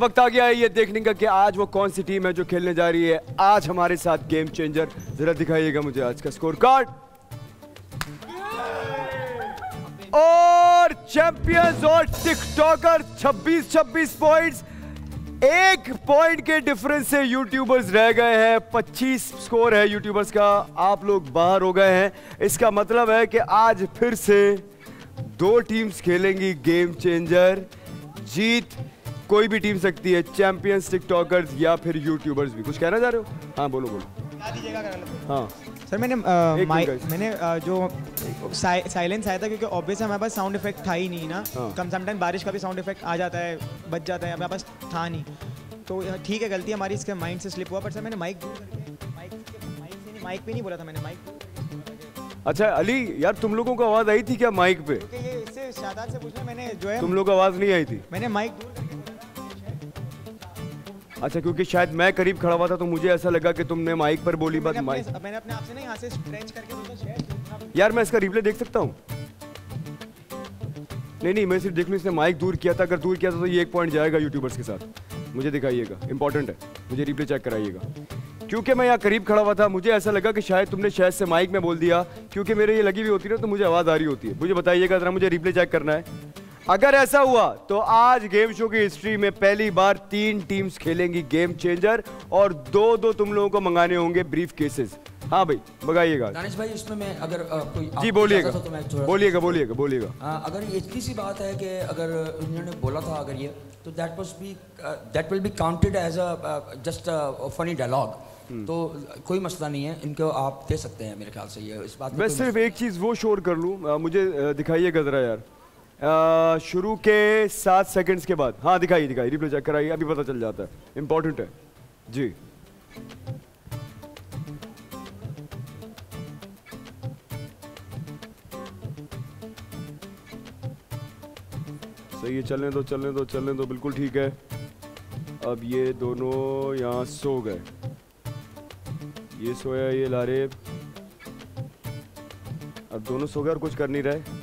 वक्त आ गया है ये देखने का कि आज वो कौन सी टीम है जो खेलने जा रही है आज हमारे साथ गेम चेंजर। जरा दिखाइएगा मुझे आज का स्कोर कार्ड। और चैंपियंस और टिकटॉकर 26-26 पॉइंट्स, 1 पॉइंट के डिफरेंस से यूट्यूबर्स रह गए हैं। 25 स्कोर है यूट्यूबर्स का, आप लोग बाहर हो गए हैं। इसका मतलब है कि आज फिर से 2 टीम्स खेलेंगी गेम चेंजर। जीत कोई भी टीम सकती है, चैंपियंस, टिकटॉकर्स या फिर यूट्यूबर्स भी। कुछ कहना चाह रहे हो? हाँ बोलो बोलो। हाँ सर मैंने जो साइलेंस आया था क्योंकि ऑब्वियस हमारे पास साउंड इफेक्ट था ही नहीं ना। कम समटाइम बारिश का भी साउंड इफेक्ट आ जाता है, बच जाता है, हमारे पास था नहीं। तो ठीक है, गलती हमारी इसके माइंड से स्लिप हुआ। पर सर मैंने माइक पे नहीं बोला था, मैंने माइक। अच्छा अली यार, तुम लोगों को आवाज आई थी क्या माइक पे? ये इससे शादात से पूछना, मैंने जो है तुम लोग को आवाज नहीं आई थी? मैंने माइक। अच्छा, क्योंकि शायद मैं करीब खड़ा हुआ था तो मुझे ऐसा लगा कि तुमने माइक पर बोली बात। मैंने अपने आप से नहीं, यहाँ से स्ट्रेच करके बोला शायद। यार मैं इसका रिप्ले देख सकता हूँ? नहीं, मैं सिर्फ देख लूँ इसने माइक दूर किया था। अगर दूर किया था तो ये 1 पॉइंट जाएगा यूट्यूबर्स के साथ। मुझे दिखाइएगा, इंपॉर्टेंट है, मुझे रिप्ले चेक कराइएगा। क्योंकि मैं यहाँ करीब खड़ा हुआ था, मुझे ऐसा लगा कि शायद तुमने शायद से माइक में बोल दिया, क्योंकि मेरे ये लगी हुई होती है ना तो मुझे आवाज़ आ रही होती है। मुझे बताइएगा जरा, मुझे रिप्ले चेक करना है। अगर ऐसा हुआ तो आज गेम शो की हिस्ट्री में पहली बार 3 टीम्स खेलेंगी गेम चेंजर और 2-2 तुम लोगों को मंगाने होंगे ब्रीफ केसेस। हाँ भाई बताइएगा। दानिश भाई, इसमें मैं अगर कोई जी बोलिएगा, बोलिएगा। अगर इतनी सी बात है कि अगर उन्होंने बोला था अगर ये, तो that will be counted as a just funny dialogue. तो कोई मसला नहीं है, इनको आप दे सकते हैं मेरे ख्याल से। ये इस बात मैं सिर्फ एक चीज़ वो शोर कर लूँ, मुझे दिखाइएगा ज़रा यार। शुरू के 7 सेकंड्स के बाद। हाँ दिखाइए, रिप्ले चेक कराइए, अभी पता चल जाता है, इंपॉर्टेंट है जी। सही है, चलने दो, बिल्कुल ठीक है। अब ये दोनों यहाँ सो गए, ये सोया, ये लारेब, अब दोनों सो गए और कुछ कर नहीं रहे।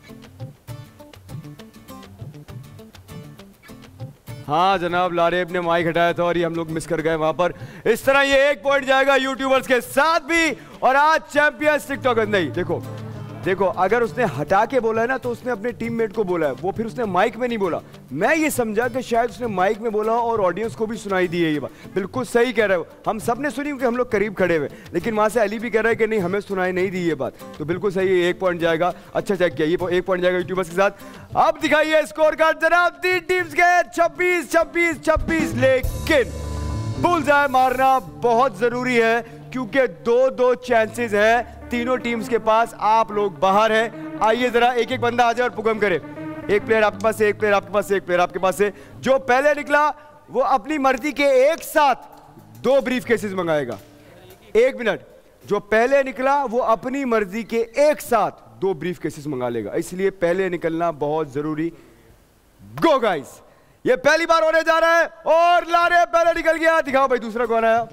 हाँ जनाब, लारेब ने माइक हटाया था और ये हम लोग मिस कर गए वहां पर। इस तरह ये 1 पॉइंट जाएगा यूट्यूबर्स के साथ भी। और आज चैंपियंस टिकटॉकर नहीं, देखो अगर उसने हटा के बोला है ना तो उसने अपने टीममेट को बोला है, वो फिर उसने माइक में नहीं बोला। मैं ये समझा कि शायद उसने माइक में बोला और ऑडियंस को भी सुनाई दी है ये बात। बिल्कुल सही कह रहे हो, हम सब ने सुनी क्योंकि हम लोग करीब खड़े हुए, लेकिन वहां से अली भी कह रहा है कि नहीं हमें सुनाई नहीं दी ये बात। तो बिल्कुल सही है, 1 पॉइंट जाएगा। अच्छा चेक किया, ये 1 पॉइंट जाएगा यूट्यूबर्स के साथ। अब दिखाइए स्कोर कार्ड जनाब। 3 टीम्स के 26-26-26, लेकिन बुलजाय मारना बहुत जरूरी है क्योंकि 2-2 चांसेस है तीनों टीम्स के पास। आप लोग बाहर हैं। आइए जरा एक बंदा आ जाए और पुगम करे। 1 प्लेयर आपके पास से, 1 प्लेयर आपके पास से, 1 प्लेयर आपके पास से। जो पहले निकला वो अपनी मर्जी के एक साथ 2 ब्रीफ केसेस मंगाएगा। 1 मिनट, जो पहले निकला वो अपनी मर्जी के एक साथ 2 ब्रीफ केसेस मंगा लेगा, इसलिए पहले निकलना बहुत जरूरी। गो गाइस, ये पहली बार होने जा रहा है और लारे पहले निकल गया। दिखाओ भाई दूसरा कौन आया।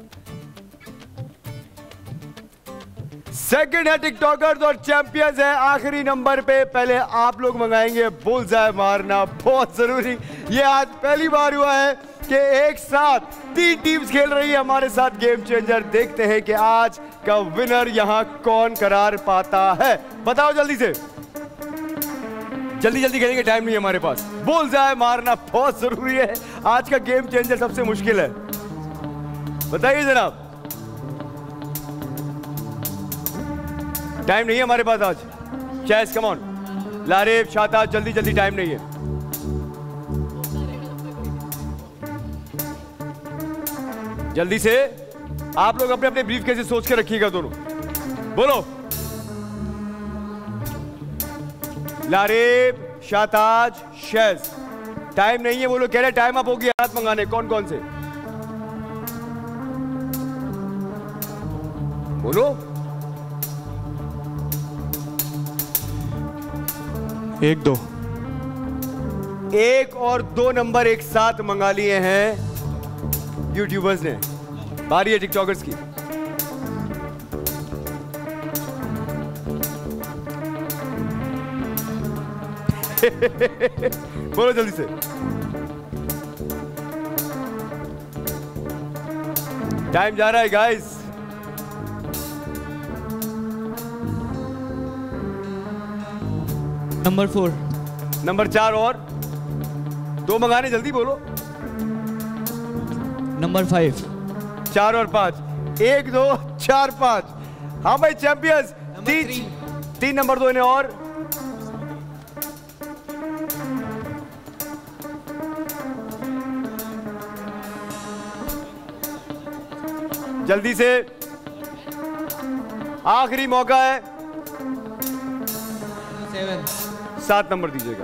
सेकंड है टिकटॉकर्स और चैंपियंस है आखिरी नंबर पे। पहले आप लोग मंगाएंगे बुलजाय मारना, बहुत जरूरी। ये आज पहली बार हुआ है कि एक साथ 3 टीम्स खेल रही है हमारे साथ गेम चेंजर। देखते हैं कि आज का विनर यहां कौन करार पाता है। बताओ जल्दी से, जल्दी खेलेंगे, टाइम नहीं है हमारे पास। बुलजाय मारना बहुत जरूरी है, आज का गेम चेंजर सबसे मुश्किल है। बताइए जनाब, टाइम नहीं है हमारे पास आज। चैस कम ऑन, लारेब, शाताज, जल्दी टाइम नहीं है। जल्दी से आप लोग अपने अपने ब्रीफ कैसे सोच के रखिएगा दोनों। बोलो लारेब, शाताज, शैज, टाइम नहीं है। वो लोग कह रहे टाइम अप हो गया, हाथ मंगाने। कौन कौन से बोलो। 1 2 1 और 2 नंबर एक साथ मंगा लिए हैं यूट्यूबर्स ने। बारी है टिकटॉकर्स की। बोलो जल्दी से। टाइम जा रहा है गाइस। नंबर 4। नंबर 4 और 2 मंगाने, जल्दी बोलो। नंबर 5। 4 और 5, 1 2 4 5। हाँ भाई चैंपियंस। 3 नंबर 2 इन्हें और जल्दी से, आखिरी मौका है। 7 नंबर दीजिएगा।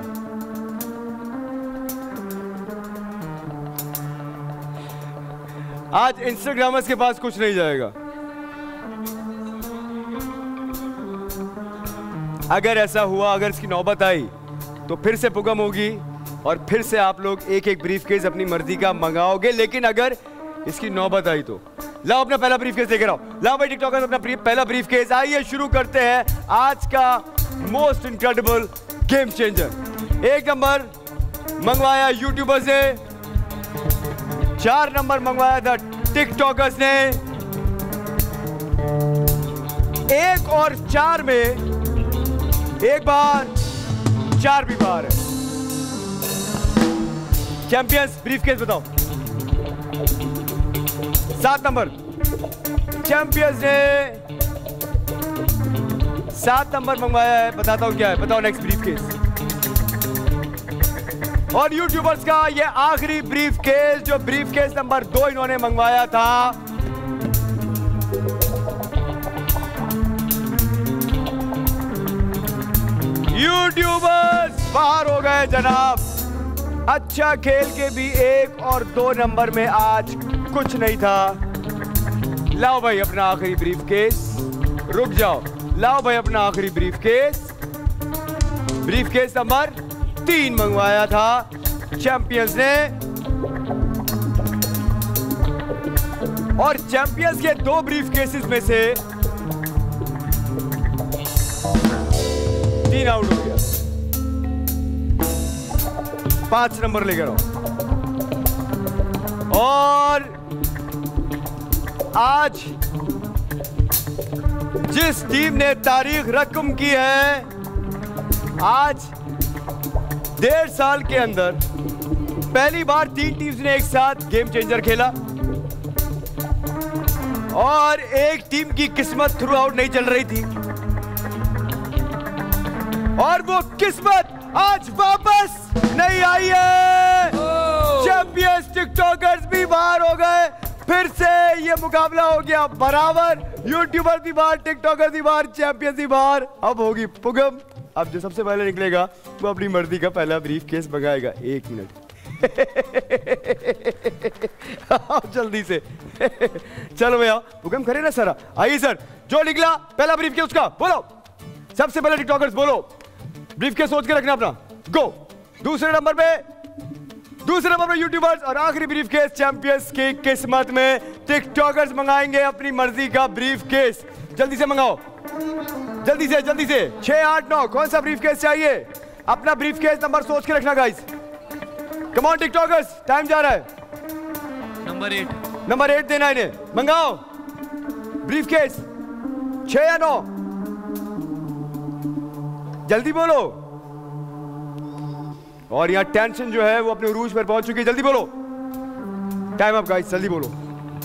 आज इंस्टाग्रामर्स के पास कुछ नहीं जाएगा। अगर ऐसा हुआ, अगर इसकी नौबत आई तो फिर से पुगम होगी और फिर से आप लोग एक एक ब्रीफकेस अपनी मर्जी का मंगाओगे। लेकिन अगर इसकी नौबत आई तो लाओ अपना पहला ब्रीफकेस लेकर आओ। लाओ भाई टिकटॉकर्स अपना पहला ब्रीफकेस। आइए शुरू करते हैं आज का most incredible game changer. 1 number मंगवाया यूट्यूबर्स ने, 4 नंबर मंगवाया था टिकटॉकर्स ने। 1 और 4 में एक बार 4 भी बार है। चैंपियंस ब्रीफकेस बताओ। 7 नंबर चैंपियंस ने 7 नंबर मंगवाया है। बताता हूं क्या है, बताओ नेक्स्ट ब्रीफकेस। और यूट्यूबर्स का ये आखिरी ब्रीफकेस, जो ब्रीफकेस नंबर 2 इन्होंने मंगवाया था। यूट्यूबर्स बाहर हो गए जनाब। अच्छा खेल के भी 1 और 2 नंबर में आज कुछ नहीं था। लाओ भाई अपना आखिरी ब्रीफकेस। रुक जाओ, लाओ भाई अपना आखिरी ब्रीफकेस। ब्रीफकेस नंबर 3 मंगवाया था चैंपियंस ने। और चैंपियंस के 2 ब्रीफकेसेस में से 3 आउट हो गया। 5 नंबर लेकर आओ। और आज जिस टीम ने तारीख रकम की है, आज 1.5 साल के अंदर पहली बार 3 टीम्स ने एक साथ गेम चेंजर खेला। और एक टीम की किस्मत थ्रू आउट नहीं चल रही थी, और वो किस्मत आज वापस नहीं आई है। चैंपियंस टिकटॉकर्स भी बाहर हो गए। फिर से ये मुकाबला हो गया बराबर। यूट्यूबर भी बाहर, टिकटॉकर भी बाहर, चैंपियंस भी बाहर। अब होगी पुगम। अब जो सबसे पहले निकलेगा वो अपनी मर्जी का पहला ब्रीफकेस मंगाएगा। 1 मिनट जल्दी से चलो भैया, पुगम करे ना सर। आइए सर, जो निकला पहला ब्रीफकेस उसका बोलो। सबसे पहले टिकटॉकर्स बोलो, ब्रीफकेस सोच के रखना अपना। गो। दूसरे नंबर पे यूट्यूबर्स। और आखिरी ब्रीफकेस चैंपियंस की किस्मत में टिकटॉकर्स मंगाएंगे अपनी मर्जी का ब्रीफकेस। जल्दी से मंगाओ, जल्दी से 6 8 9 कौन सा ब्रीफकेस चाहिए? अपना ब्रीफकेस नंबर सोच के रखना guys. Come on TikTokers, time जा रहा है। नंबर 8 देना इन्हें। मंगाओ ब्रीफकेस। 6 या 9, जल्दी बोलो। और यहां टेंशन जो है वो अपने उरूज पर पहुंच चुकी है। जल्दी बोलो, टाइम अप गाइस, जल्दी बोलो।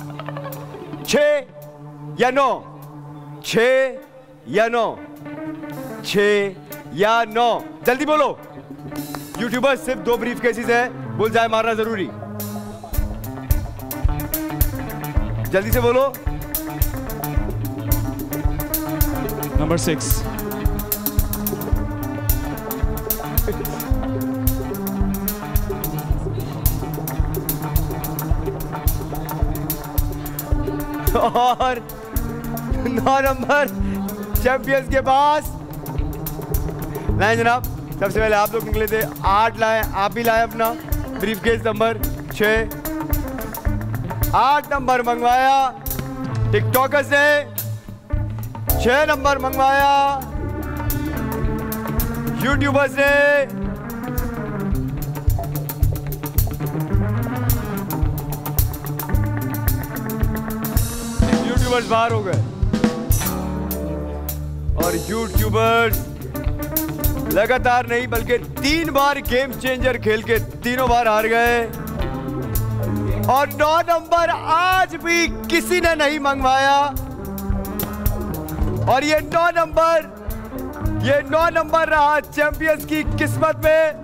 6 या 9, 6 या 9, 6 या 9, जल्दी बोलो। यूट्यूबर्स सिर्फ 2 ब्रीफकेसेस है, बुलजाय मारना जरूरी। जल्दी से बोलो। नंबर 6। और 9 नंबर चैंपियंस के पास। लाए जनाब, सबसे पहले आप लोग निकले थे। 8 लाए, आप भी लाए अपना ब्रीफकेस नंबर 6। 8 नंबर मंगवाया टिकटॉकर्स ने। 6 नंबर मंगवाया यूट्यूबर्स ने। यूट्यूबर्स बाहर हो गए और यूट्यूबर्स लगातार नहीं बल्कि 3 बार गेम चेंजर खेल के तीनों बार हार गए और 9 नंबर आज भी किसी ने नहीं मंगवाया और ये 9 नंबर रहा चैंपियंस की किस्मत में।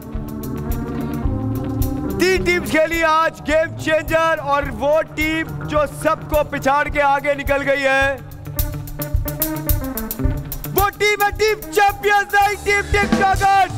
3 टीम्स खेली आज गेम चेंजर और वो टीम जो सबको पिछाड़ के आगे निकल गई है वो टीम है टीम चैंपियंस नहीं टीम टिकटॉकर्स।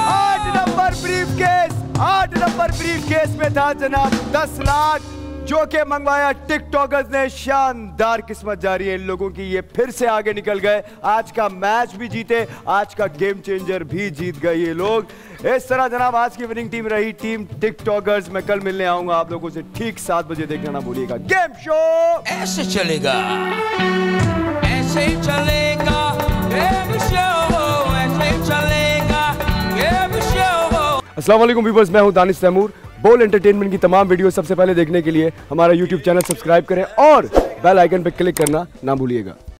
8 नंबर ब्रीफकेस में था जनाब 10 लाख जो कि मंगवाया टिकटॉकर्स ने। शानदार किस्मत जारी है इन लोगों की, ये फिर से आगे निकल गए, आज का मैच भी जीते, आज का गेम चेंजर भी जीत गए ये लोग। इस तरह जनाब आज की विनिंग टीम रही टीम टिकटॉकर्स। मैं कल मिलने आऊंगा आप लोगों से ठीक 7 बजे, देखना ना भूलिएगा गेम शो। ऐसे चलेगा, ऐसे चलेगा गेम शो, ऐसे चलेगा गेम शो। अस्सलाम वालेकुम व्यूअर्स, मैं हूं दानिश तैमूर। बोल एंटरटेनमेंट की तमाम वीडियो सबसे पहले देखने के लिए हमारा YouTube चैनल सब्सक्राइब करें और बेल आइकन पर क्लिक करना ना भूलिएगा।